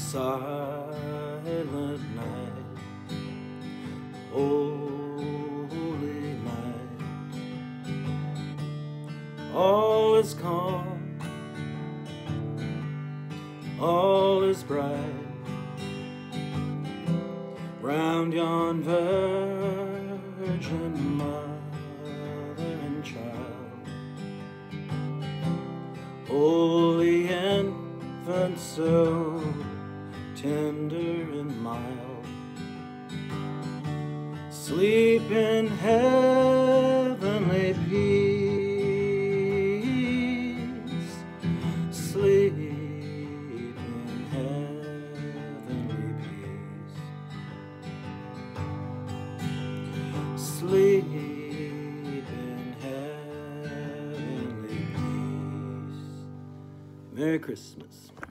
silent night, holy night. All is calm, all is bright, round yon virgin mother and child. Holy infant, so tender and mild, sleep in heavenly peace, sleep in heavenly peace, sleep in heavenly peace. Merry Christmas.